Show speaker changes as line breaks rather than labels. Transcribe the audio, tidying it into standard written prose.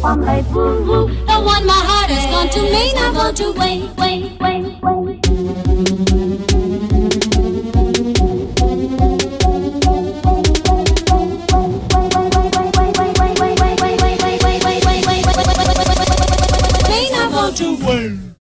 one my boo-hoo, the one my heart has gone to mean I'm going to wait, wait, wait.